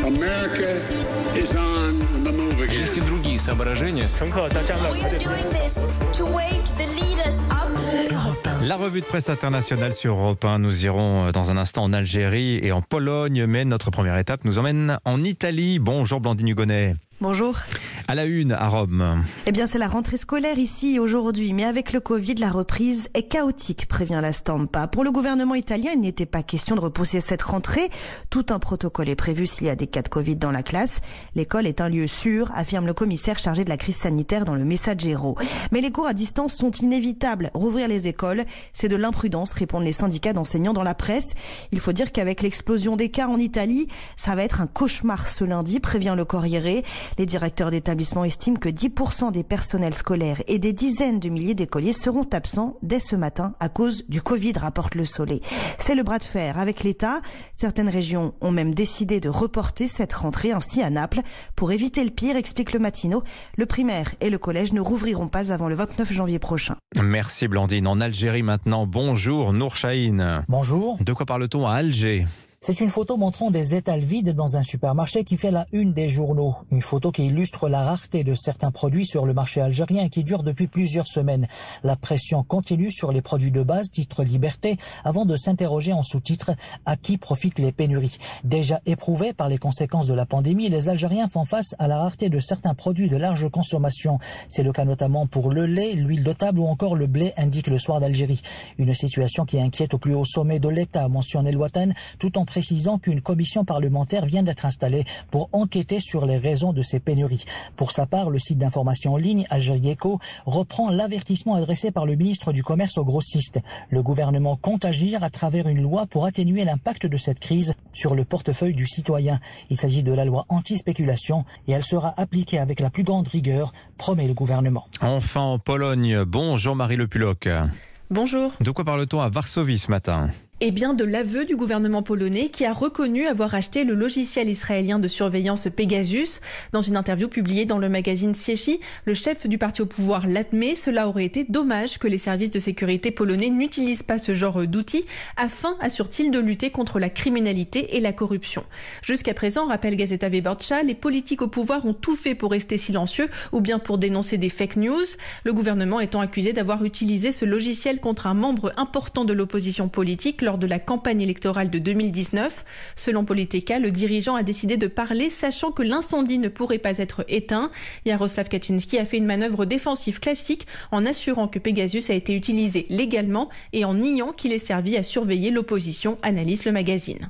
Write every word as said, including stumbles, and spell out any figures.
America is on the move again. Есть и другие соображения. We are doing this to wake the leaders up. La revue de presse internationale sur Europe un. Nous irons dans un instant en Algérie et en Pologne, mais notre première étape nous emmène en Italie. Bonjour Blandine Hugonnet. Bonjour. À la une à Rome. Eh bien, c'est la rentrée scolaire ici aujourd'hui, mais avec le Covid, la reprise est chaotique, prévient la Stampa. Pour le gouvernement italien, il n'était pas question de repousser cette rentrée. Tout un protocole est prévu s'il y a des cas de Covid dans la classe. L'école est un lieu sûr, affirme le commissaire chargé de la crise sanitaire dans le Messaggero. Mais les cours à distance sont inévitables. Rouvrir les écoles, c'est de l'imprudence, répondent les syndicats d'enseignants dans la presse. Il faut dire qu'avec l'explosion des cas en Italie, ça va être un cauchemar ce lundi, prévient le Corriere. Les directeurs d'établissement estiment que dix pour cent des personnels scolaires et des dizaines de milliers d'écoliers seront absents dès ce matin à cause du Covid, rapporte Le Soleil. C'est le bras de fer avec l'État. Certaines régions ont même décidé de reporter cette rentrée, ainsi à Naples. Pour éviter le pire, explique le Mattino, le primaire et le collège ne rouvriront pas avant le vingt-neuf janvier prochain. Merci Blandine. En Algérie maintenant, bonjour Nour Chahine. Bonjour. De quoi parle-t-on à Alger ? C'est une photo montrant des étals vides dans un supermarché qui fait la une des journaux. Une photo qui illustre la rareté de certains produits sur le marché algérien et qui dure depuis plusieurs semaines. La pression continue sur les produits de base, titre Liberté, avant de s'interroger en sous-titre à qui profitent les pénuries. Déjà éprouvés par les conséquences de la pandémie, les Algériens font face à la rareté de certains produits de large consommation. C'est le cas notamment pour le lait, l'huile de table ou encore le blé, indique le Soir d'Algérie. Une situation qui inquiète au plus haut sommet de l'État, mentionne El Watan, tout en précisant qu'une commission parlementaire vient d'être installée pour enquêter sur les raisons de ces pénuries. Pour sa part, le site d'information en ligne Algérie Echo reprend l'avertissement adressé par le ministre du Commerce aux grossistes. Le gouvernement compte agir à travers une loi pour atténuer l'impact de cette crise sur le portefeuille du citoyen. Il s'agit de la loi anti-spéculation et elle sera appliquée avec la plus grande rigueur, promet le gouvernement. Enfin en Pologne, bonjour Marie Le Puloc. Bonjour. De quoi parle-t-on à Varsovie ce matin ? Eh bien, de l'aveu du gouvernement polonais qui a reconnu avoir acheté le logiciel israélien de surveillance Pegasus. Dans une interview publiée dans le magazine Sieci, le chef du parti au pouvoir l'admet. Cela aurait été dommage que les services de sécurité polonais n'utilisent pas ce genre d'outils afin, assure-t-il, de lutter contre la criminalité et la corruption. Jusqu'à présent, rappelle Gazeta Wyborcza, les politiques au pouvoir ont tout fait pour rester silencieux ou bien pour dénoncer des fake news. Le gouvernement étant accusé d'avoir utilisé ce logiciel contre un membre important de l'opposition politique lors de la campagne électorale de deux mille dix-neuf. Selon Polityka, le dirigeant a décidé de parler, sachant que l'incendie ne pourrait pas être éteint. Jaroslaw Kaczynski a fait une manœuvre défensive classique en assurant que Pegasus a été utilisé légalement et en niant qu'il ait servi à surveiller l'opposition, analyse le magazine.